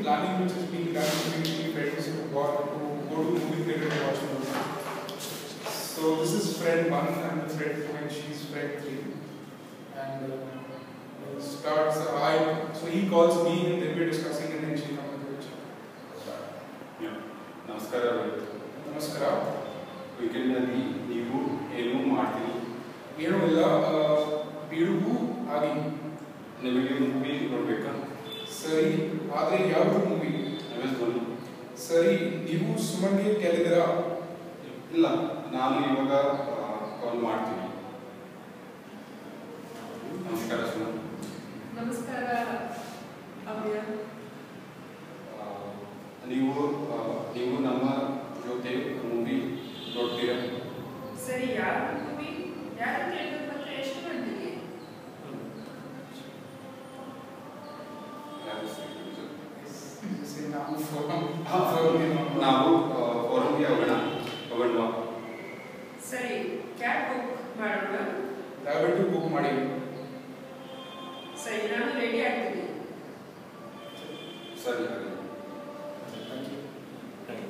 planning which is being done between three friends who go to movie theater and watch movie. So this is friend 1 and the friend 2 and she's friend 3. And starts, so he calls me and then we're discussing and then she comes with the chat. Yeah. Namaskara. Namaskara. Weekend ಅಲ್ಲಿ ನೀವು ಏನು ಮಾಡ್ತೀರಿ? ಏನು ಇಲ್ಲ, ಬಿಡುವು ಆಗಿ. ನಿಮಗೆ movie ನೋಡ್ಬೇಕಾ? ಸರಿ, ಆದರೆ ಯಾವ ಮೂವಿ? MS ಧೋನಿ. ಸರಿ, ನೀವು ಸುಮನ್ಗೆ ಕೇಳಿದಿರಾ? ಇಲ್ಲ, ನಾನು ಇವಾಗ ಕಾಲ್ ಮಾಡ್ತೀನಿ. ನಮಸ್ಕಾರ ಸುಮನ್. ನಮಸ್ಕಾರ ಅಭಯ. ನೀವು ನಮ್ಮ ಜೊತೆ ಮೂವಿ ನೋಡ್ತೀರಾ? ಸರಿ, ಯಾವ ಮೂವಿ? ಯಾರು ಥಿಯೇಟರ್ ಬಂದ್ರೆ ಎಷ್ಟು ಗಂಟೆಗೆ? ನಾವು ಫೋರಮ್ಗೆ ಹೋಗೋಣ. ಸರಿ, ಕ್ಯಾಬ್ ಬುಕ್ ಮಾಡೋಣ. ದಯವಿಟ್ಟು ಬುಕ್ ಮಾಡಿ. ಸರಿ, ನಾನು ರೆಡಿ ಆಗ್ತೀನಿ. ಸರಿ.